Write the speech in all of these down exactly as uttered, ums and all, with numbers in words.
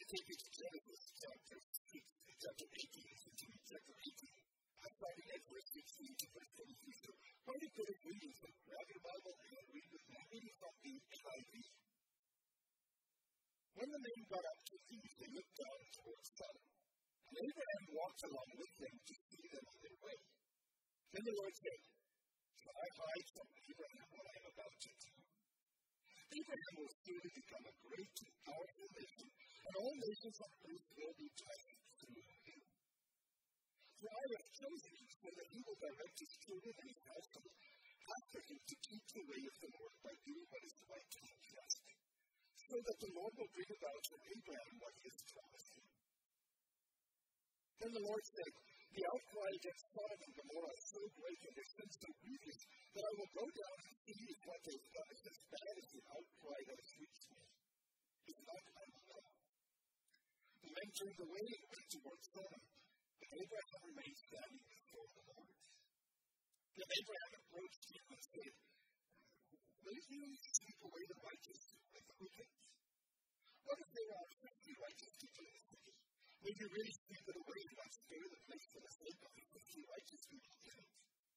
take you to Genesis chapter six, chapter eighteen, chapter eighteen. I'm starting at verse sixteen to verse twenty-three. So, quite a bit of reading. So, grab your Bible and read with me. I'm reading from the N I V. When the men got up to eat, they looked down towards Sodom. And Abraham walked along with them to see them on their way. Then the Lord said, "Shall I hide from Abraham what I am about to do? Abraham will soon become a great and powerful nation, and all nations on earth will be blessed through him. For I have chosen him so that he will direct his children and his household after him to keep the way of the Lord by doing what is right and just, so that the Lord will bring about for Abraham what he has promised him." Then the Lord said, "The outcry against Sodom and Gomorrah is so great and their sin so grievous that I will go down and see if what they have done is as bad as the outcry that has reached me. If not, I will know." The men turned away and went towards Sodom, but Abraham remained standing before the Lord. Then Abraham approached him and said, "Will you sweep away the righteous with the wicked? What if there are fifty righteous people in the city? Will you really sweep it away and not spare the place for the sake of the fifty righteous people in it?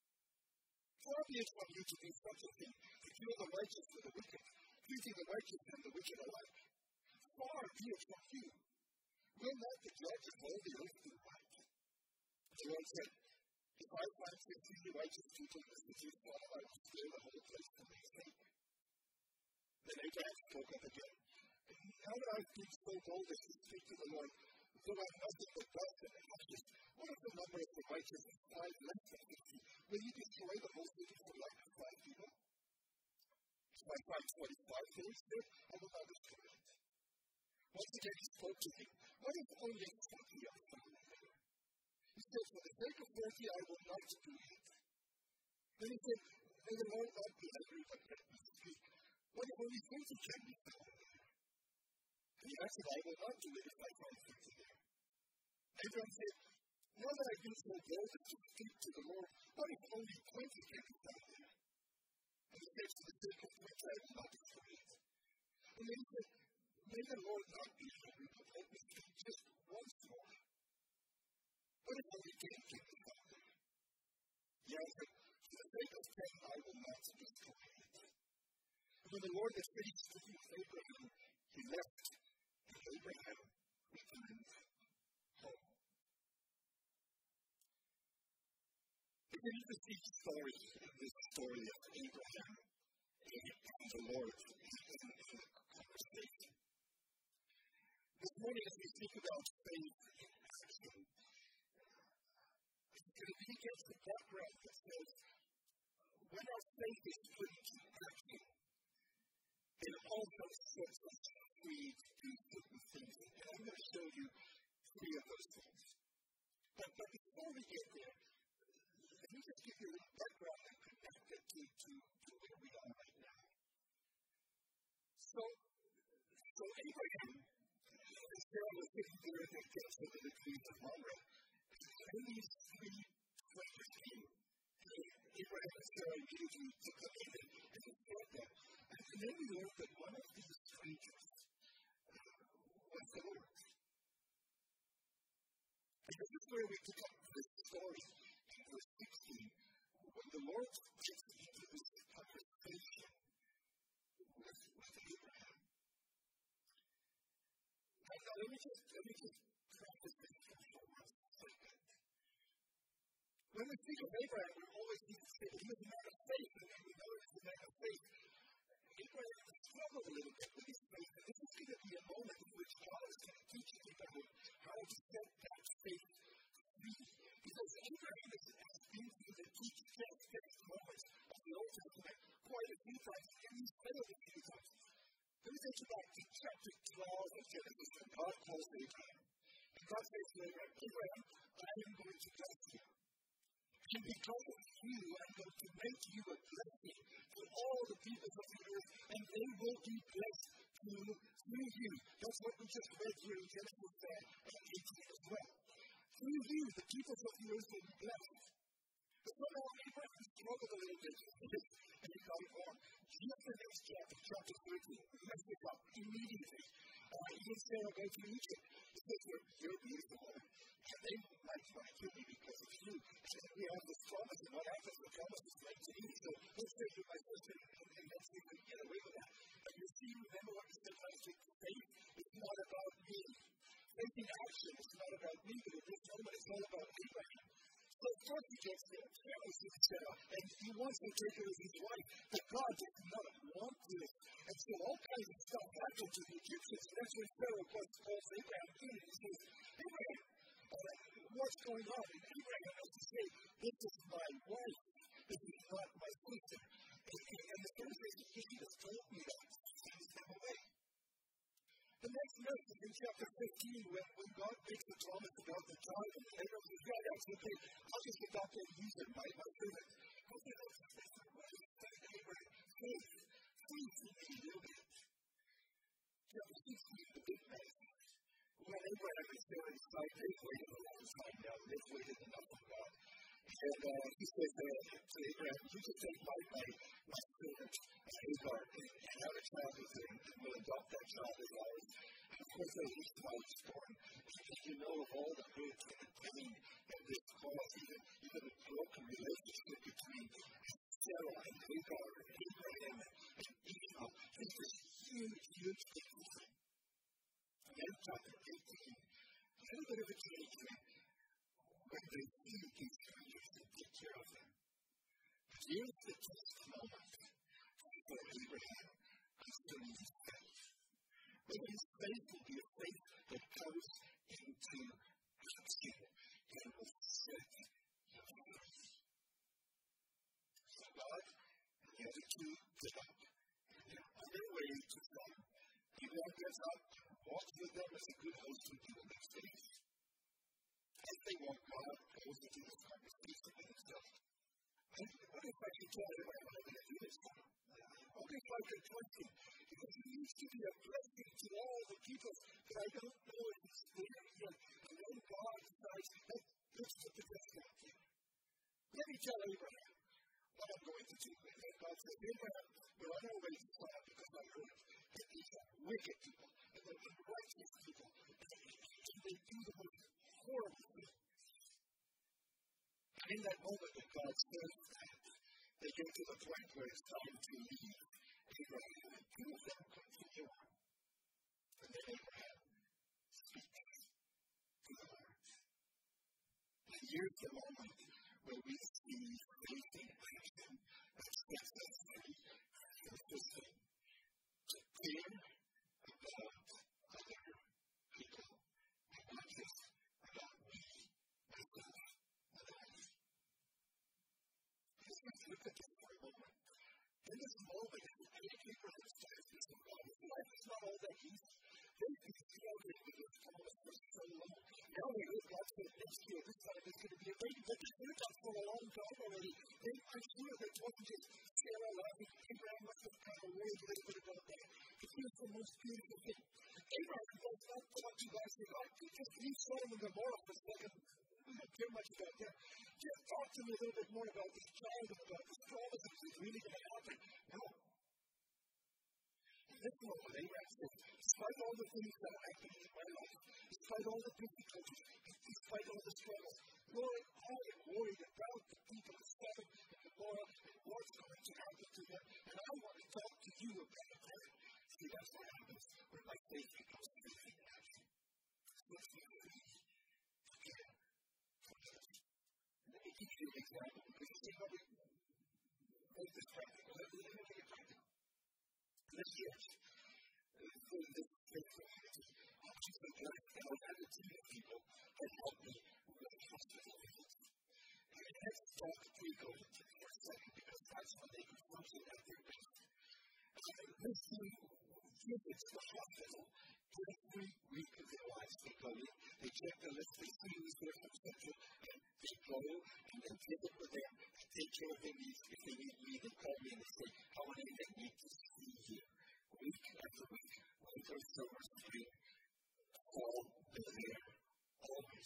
Far be it from you to do such a thing, to kill the righteous with the wicked, treating the righteous and the wicked alike. Far be it from you. Will not the judge of all the earth do right?" The Lord said, "If I find fifty righteous people in the city of Sodom, I will spare the whole place for their sake." Then Abraham spoke up again. "Now that I've been so bold as to speak to the Lord, though I have nothing but dust and ashes, what if the number of the righteous is five less than fifty? Will you destroy the whole city for lack of five people? If I find twenty-five days there, I will not destroy it." Once again he spoke to him. "What if only twenty are found there?" He said, "For the sake of thirty, I will not do it." Then he said, "May the Lord not be angry, but let me speak. What if only thirty can be found there?" And he answered, "I will not do it if I find thirty there." Abraham said, "Now that I've been so bold as to speak to the Lord, what if only twenty can be found there?" And he said, "For the sake of which I will not destroy it." And then he said, "May the Lord not be angry, but let me speak just once more. What if only ten can be found there?" He answered, "For the sake of ten, I will not destroy it." And when the Lord had finished speaking with Abraham, he left, and Abraham returned home. It's an interesting story, this story of Abraham and the Lord in a conversation. This morning, as we speak about faith in action, it's going to be against the background that says, when our faith is put into action, it also sets us free to do certain things. And I'm going to show you three of those things. But, but before we get there, let me just give you a little background and connect it to, to, to where we are right now. So, so Abraham, as Sarah was sitting there in the castle of the trees of Mamre, and these three strangers came. Abraham and Sarah immediately took them in and, and fed them. And, and then we learned that one of these strangers uh, was the Lord. And this is where we pick up this story in verse sixteen, when the Lord gets into this conversation with, with Abraham. And now let me just, let me just practice this for one second. When we think of Abraham, we always need to say that he was a man of faith, and we know he was a man of faith. Abraham struggled a little bit with his faith, and this is going to be a moment in which God is going to teach Abraham how to set that faith free. Because Abraham has been through the teach, test, test moments of the Old Testament quite a few times, and he's failed a few times. Let me take you back to chapter twelve of Genesis, when God calls Abraham. And God says to Abraham, "Abraham, I am going to bless you. And because of you, I'm going to make you a blessing to all the peoples of the earth, and they will be blessed through, through you." That's what we just read here in Genesis eighteen as well. Through you, the peoples of the earth will be blessed. But somehow Abraham struggled a little bit with it, and he got it wrong. Just the next chapter, chapter thirteen, we messed it up immediately. Uh, even Sarah goes to Egypt. He says, you're, you're a beautiful woman. And they might try to kill me because of you. And we have this promise, and what happens? The promise is made to me. So let's say you're my sister, and, and let's see if we can get away with that. But you see, remember what we said last week? Faith is not about me. Faith in action is not about me, but in this moment it's all about Abraham. So of course he gets there. Pharaoh sees Sarah, and he wants to take her as his wife. But God does not want this. And so all kinds of stuff happens to the Egyptians. And that's when Pharaoh calls Abraham in, and he says, Abraham, uh, what's going on? And Abraham has to say, this is my wife. This is not my sister. And, and, and the Pharaoh says, you should have told me that. Sends them away. The next verse is in chapter fifteen, when, when God makes the promise about the child, and Abraham says, God, that's okay. I'll just adopt and use it, my, my servant. God says, that's the way to Abraham. Faith, faith in me a little bit. Chapter sixteen, the big man. When Abraham is there inside, they've waited a long time now. They've waited enough of God. And uh, he says uh, to Abraham, you can take my, my, my servant, Hagar, and, and have a child with her, and we'll adopt that child as ours. And of course, as this child is born, you know of all the hurt and the pain that this caused, even, even the broken relationship between Sarah and Hagar and Abraham and, and Esau. It's this huge, huge thing. And then chapter eighteen, a little bit of a change when they see these strangers and take care of them. But here's the test moment for Abraham concerning his faith. But his faith will be a faith that goes into action and will set your faith. So God and the other two get up, and they're on their way to them. Abraham gets up, walks with them as a good host would do the next days. As they walk, God goes into this conversation with himself. What if I could tell Abraham I'm going to do this for him? What if I could trust him? Because he needs to be a blessing to all the people that I don't know if he's there yet. And then God decides, let's put the blessing on him. Let me tell Abraham what I'm going to do. And then God says, Abraham, we're on our way to Sodom because I heard that these are wicked people and they're unrighteous people. And they do the most horrible things. And in that moment that God says that, they get to the point where it's time to leave Abraham, and two of them continue on. And then Abraham speaks to the Lord. And here's the moment where we see faith in action that sets us free from this thing. To care about other people, and not just about me, myself, and I. Let's look at this for a moment. In this moment, Abraham says this of God. His life is not all that easy. They've been struggling with this promise for so long. Now they hear God say next year, this time it's going to be a baby. But they've heard that for a long time already. They, I'm sure that it wasn't just Sarah laughing. Abraham must have kind of worried a little bit about that. But here's the most beautiful thing. Abraham does not talk to God saying, God, just leave Sodom and Gomorrah for a second. We don't care much about that. Just talk to me a little bit more about this child and about this promise that is really going to happen. No. In this moment, Abraham says, despite all the things that are happening in my life, despite all the difficulties, despite all the struggles, Lord, I am worried about the people of Sodom and Gomorrah and what's going to happen to them, and I want to talk to you about that. See, that's what happens when my faith becomes faith in action. Let's be free to care for others. Let me give you an example, because you see how we make this practical. Let me make it practical. This church, for this community, I'm just so glad that I had a team of people that helped me with hospital visits. And let's talk pre-COVID for a second, because that's when they can function at their best. And this team visits the hospital every week of their lives. They go in, they check the list, they see who's there from Central, and they go and they visit with them, they take care of their needs. If they need me, they call me and they say, how many of them need to see you? Week after week, when it goes so much pain, all is there, always.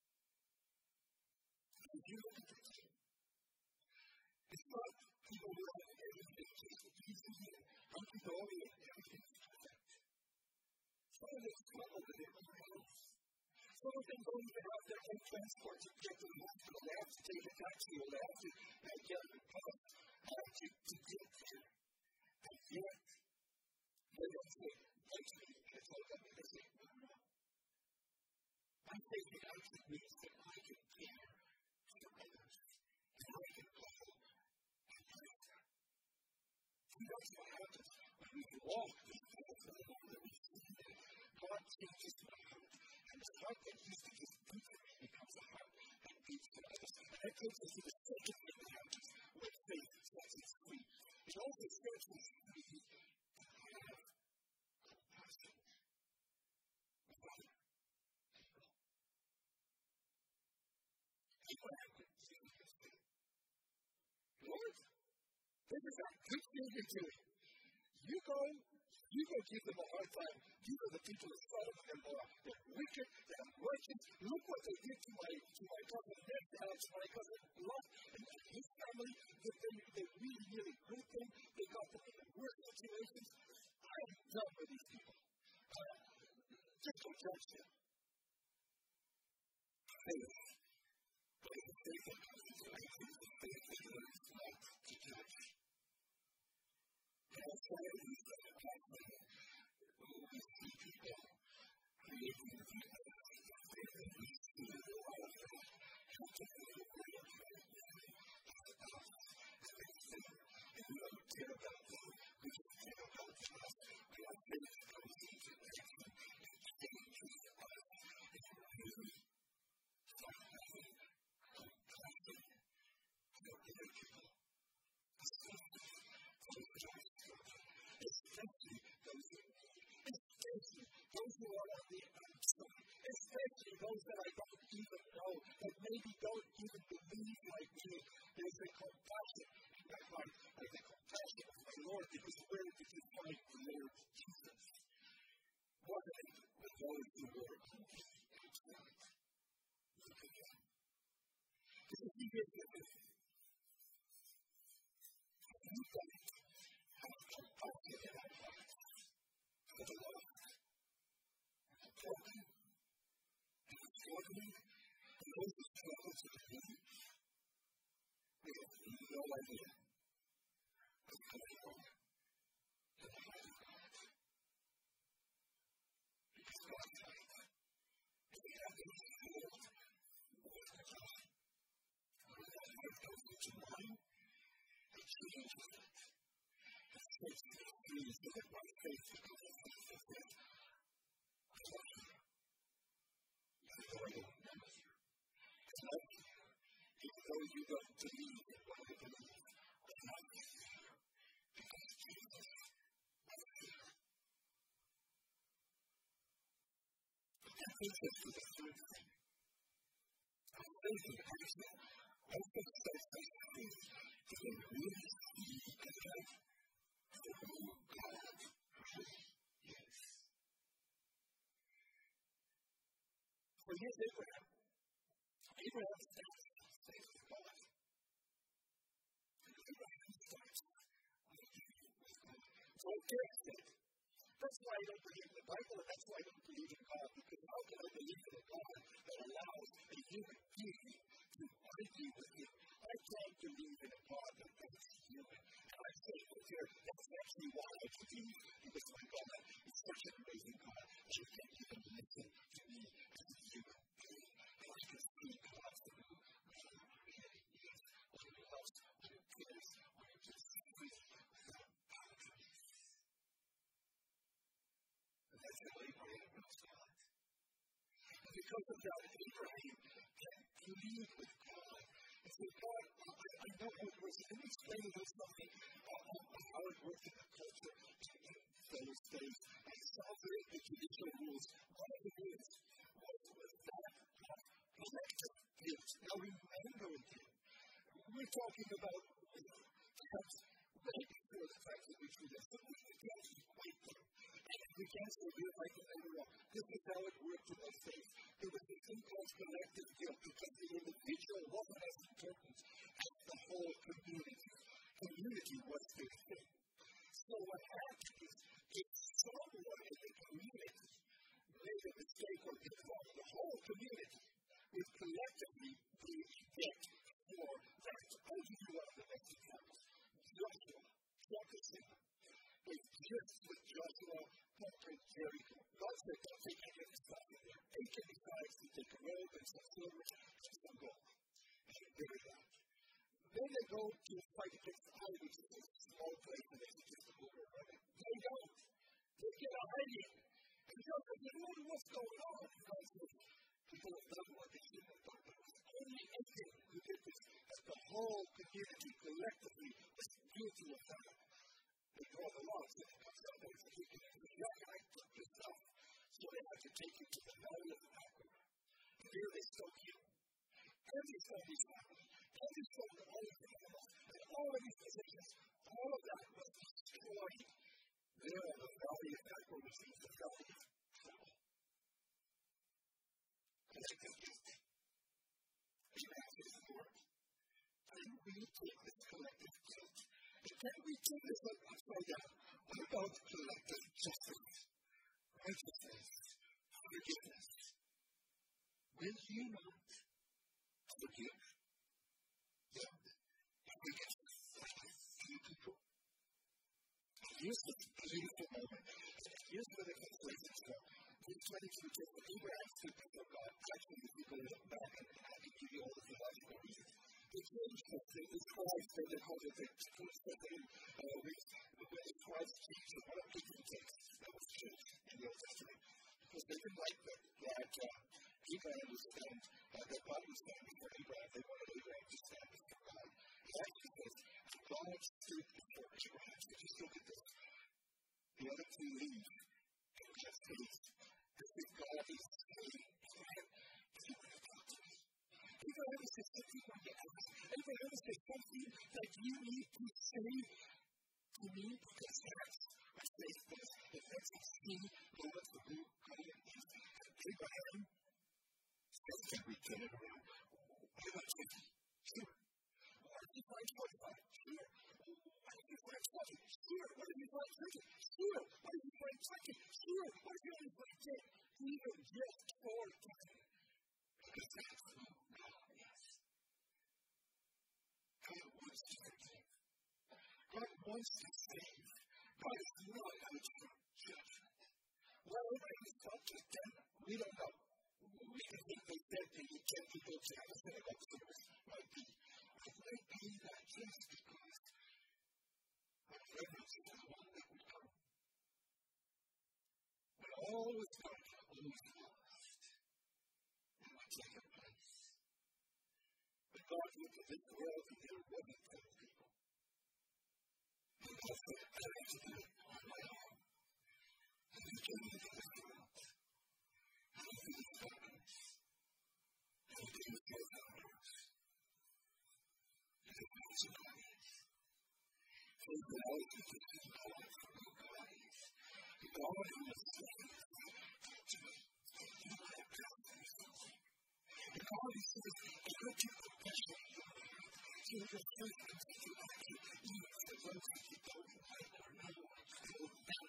If you look at this, it's not people who have everything just easy and hunky-dory and everything is perfect. So of them struggle with it. Some of them don't even have their own transport to get to the hospital. They have to take a taxi or they have to uh, get a car uh, to, to get there. And yet, they don't say, thanks to me, and it's all that they say, no, no. I'm taking out the means that I can care for others. And I can go and pray. See, that's what happens when we walk this path of the Lord that we see that God changes my heart. And the heart that used to just beat for me becomes a heart that beats for others. And that takes us to the second thing that happens when faith sets us free. It also sets us free to have compassion with other people. Abraham went to his faith. Lord, this is a good thing you're doing. You go, you go give them a hard time. These are the people of Sodom and Gomorrah. They're wicked, they're righteous. Look what they did to my to my cousin Nick, uh, to my cousin Lot, and his family. They, they, they really, really hurt them. They got them in the worst situations. I'm done with these people. Uh, just don't judge them. Faith. Faith. Faith. Faith. Faith. Not to judge. And that's why we say that we see people creating the people that we see in the world. And to be able to do and we don't care about them, we just care about us. We are faith comes into action and changes us. And really, start having compassion for other people. Especially those who especially those who are on the outside, especially those that I don't even know, that maybe don't even believe like me. There's a compassion in my heart. There's a compassion of my Lord, because where did you find the Lord Jesus? What with those who were on the outside? Look at him. Because he is with us. You don't have compassion in our hearts for the lost, and the broken, and the struggling, and those who struggle to believe. We have no idea what's going on in the heart of God. Because God knows, and we have to be healed with the God. When that heart goes into mine, it changes it. It sets me free so that my faith becomes a faith of faith. I love you. Even though I don't know you. I love you. Even though you don't believe in what I believe. I love you. Because Jesus loves you. That takes us to the third thing. Our faith in Christ also sets us free. To really see God for who God really is. For here's Abraham. Abraham starts with faith with God. And Abraham starts with faith with God. So there's faith. That's why I don't believe in the Bible, and that's why I don't believe in God. Because how can I believe in a God that allows a human being to argue with him? I can't believe in a God that thinks human. And I say, well, here, that's actually why I believe in this one God. It's such an amazing God that you can't even listen to me as a human being. And I can see God for who He really is. What He loves, what He cares, what He just free without boundaries. And that's how Abraham knows God. And because of that, Abraham can plead with God. And so, God, I, I know how it works. Let me explain to you something uh, of how it worked in the culture in those days. I saw very the judicial rules. One of the rules was, was that of collective guilt. Now, remember again, we're talking about perhaps right before the time that we treat us. So we can actually quite them. And we can't say we're like an overall. This is how it worked in those days. There was this thing called collective guilt because the individual wasn't as important as the whole community. Community was their thing. So what happened is if someone in the community made a mistake or did wrong, the whole community would collectively be dead for that. I'll give you one of the next examples. Joshua, chapter six. It's just with Joshua conquering Jericho. God said, don't take any of the stuff in there. Take it besides to take a robe and some silver and some gold. And bury that. Then they go to fight against Ai, which is a small place and they can just move around it. They don't. They get a hiding. And Joshua said, well, what's going on? And God said, people have done what they shouldn't have done. But it was only Achan who did this. That the whole community collectively was guilty of that. They draw the law, so they come down there to take it into the young and I took this stuff. So they had to take it to the valley of the Backwood. And there they spoke him. Every family's family, every family, all of the animals, and all of these positions, all of that was destroyed. There in the valley of Backwood, which is the valley of trouble. And I think it's Abraham says, Lord, can we take this collective guilt? Can we take this one upside down? What about collective justice, righteousness, forgiveness? Will you not forgive? Yeah. And we get few people. Here's the beautiful moment. Here's where the conversations go. Verse twenty-two says, Abraham stood before God. Actually, if you go back, and I can give you all the theological reasons. The change something is Christ, and they call it the first second uh, week. When it's Christ changed, and one of the key things that was changed in the Old Testament. Because they didn't like that, that uh, Abraham was stand, uh, that God was standing before Abraham. They wanted Abraham to stand before God. It actually says, God stood before Abraham. So just look at this. The other two leave, and God says, this is God is saying, Abraham, you want to talk to me? Abraham is just something on the earth. Abraham is just something that you need to say to me because that's what faith does. It lets us see Lord for who I am. Abraham says, can we turn it around? What about fifty? Sure. What if you find twenty-five? Sure. What if you find twenty? Sure. What if you find thirty? Sure. What if you find twenty? Sure. What if you only find ten? Even just four times. Because that's who God is. God wants to forgive. God wants to save. God is not out for judgment. Well, Abraham is not just them. We don't know. We can think they said they need ten people to have a synagogue service. Might be. It might be that just because of reverence to the one that would come. When all was done, all was lost. And would take a place. But God looked at this world and there wasn't ten people. And God said, I have to do it on my own. And He came into this world. And He did His darkness. And He did His hours. And He did His bodies. So He allowed you to see God for who God is. God who is saved. To me. You might have found something. And God who says, I want you to confession in your heart. So your faith comes into action. Even if the ones that you don't like or know are still down.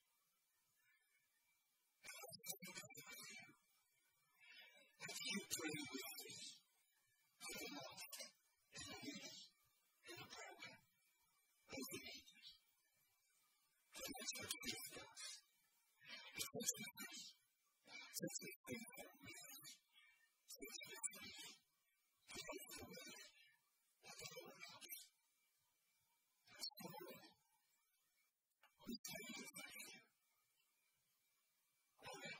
As you pray with me, for the lost, and the needy, and the broken, and the needy. And that's what faith does. It puts me free. Sets me free from me. Sets me free. To go the way of the Lord else. That's the Lord. We tell you thank you. Amen.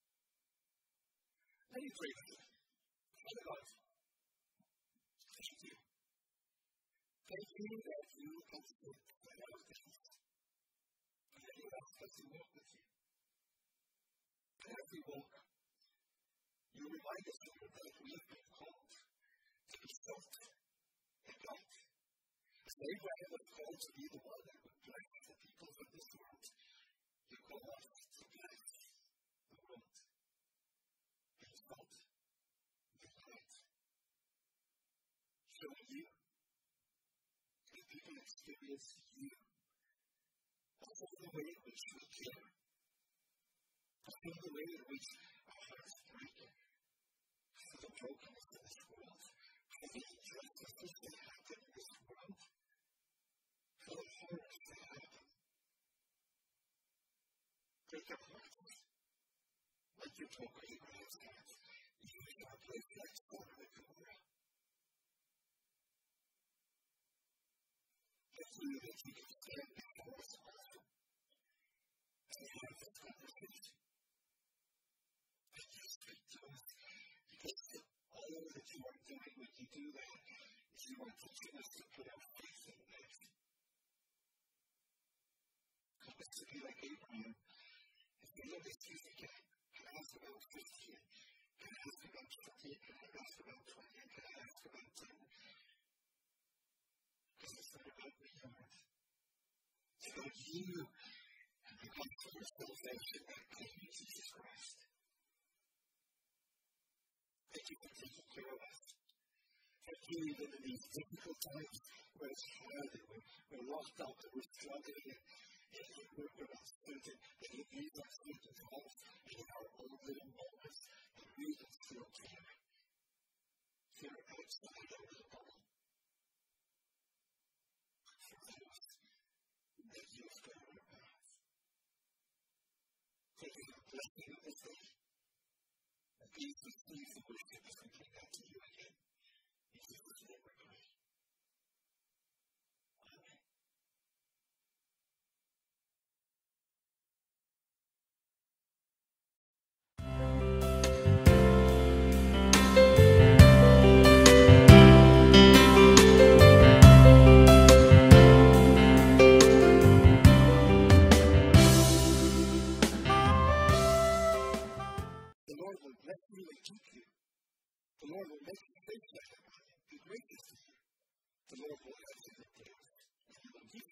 Let me pray for you. Father God, thank you. Thank you that you have stood for our things. And that you ask us to walk with you. And as we walk, you remind us that we have been called to be salt and light. As Abraham was called to be the one that would bless the peoples of this world, you call us to bless the world. Be salt, be light. Showing you that people experience you. Also the way in which you care. I feel the way in which our hearts break for the brokenness of this world, for the injustices that happen in this world, for the horrors that happen. Break our hearts. Like you told Abraham's heart, you shall break like Sodom and Gomorrah. I feel that you can stand before us all and have this conversation. And you speak to us. Because all that you are doing when you do that is you are teaching us to put our faith in this. Help us to be like Abraham. If we look at this again, can I ask about fifteen? Can I ask about twenty? Can I ask about twenty? Can I ask about ten? Because it's not about me, Lord. It's about you and the gospel of salvation that came in Jesus Christ. Thank you for taking care of us. Thank you even in these difficult times where it's hard and we're, we're locked up and we're struggling and, and, and we're, we're not certain that you use us certain times and in our own little moments and we can still care. Care outside our little bubble. For those that you have done in our path. Thank you for the blessing of this day. And please receive the worship as we bring that to you again. In Jesus' name we pray. Amen. The Lord will bless you and keep you. The Lord will make his face shine upon you, be gracious to you. The Lord will answer your prayers, and he will give